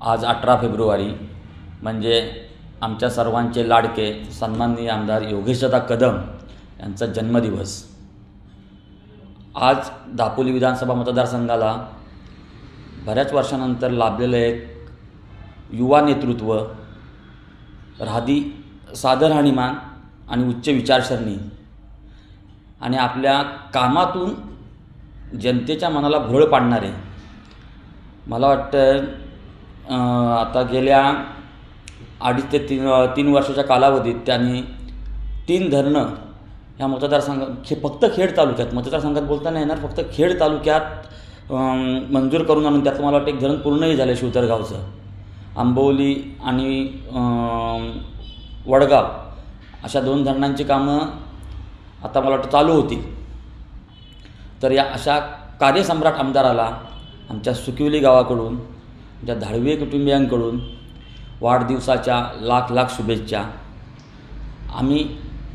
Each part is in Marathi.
आज 18 फेब्रुवारी म्हणजे आमच्या सर्वांचे लाडके सन्माननीय आमदार योगेशदादा कदम यांचा जन्मदिवस। आज दापोली विधानसभा मतदारसंघाला बऱ्याच वर्षानंतर लाभलेलं एक युवा नेतृत्व, साधं राहणीमान आणि उच्च विचारसरणी आणि आपल्या कामातून जनतेच्या मनाला भोळ पाडणारे, मला वाटतं आता गेल्या 2.5 ते 3 वर्षाच्या कालावधीत त्यांनी 3 धरणं ह्या मतदारसंघात फक्त खेड तालुक्यात, मतदारसंघात बोलता नाही येणार, फक्त खेड तालुक्यात मंजूर करून आणून त्यातलं मला वाटतं एक धरण पूर्णही झालं शिवतरगावचं। आंबवली आणि वडगाव अशा 2 धरणांची कामं आता मला वाटतं चालू होतील। तर या अशा कार्यसम्राट आमदाराला आमच्या सुकिवली गावाकडून, आमच्या धाडवे कुटुंबियांकडून वाढदिवसाच्या लाख शुभेच्छा। आम्ही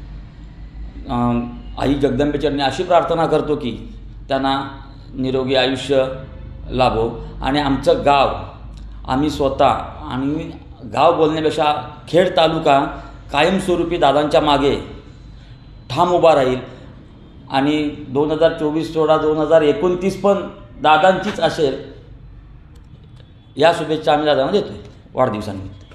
आई जगदंबेचरणी अशी प्रार्थना करतो की त्यांना निरोगी आयुष्य लाभो आणि आमचं गाव, आम्ही स्वतः आणि गाव बोलण्यापेक्षा खेड तालुका कायमस्वरूपी दादांच्या मागे ठाम उभा राहील आणि 2024 सोडा 2029 पण दादांचीच असेल, या शुभेच्छा आम्ही दादांना देतोय वाढदिवसानिमित्त।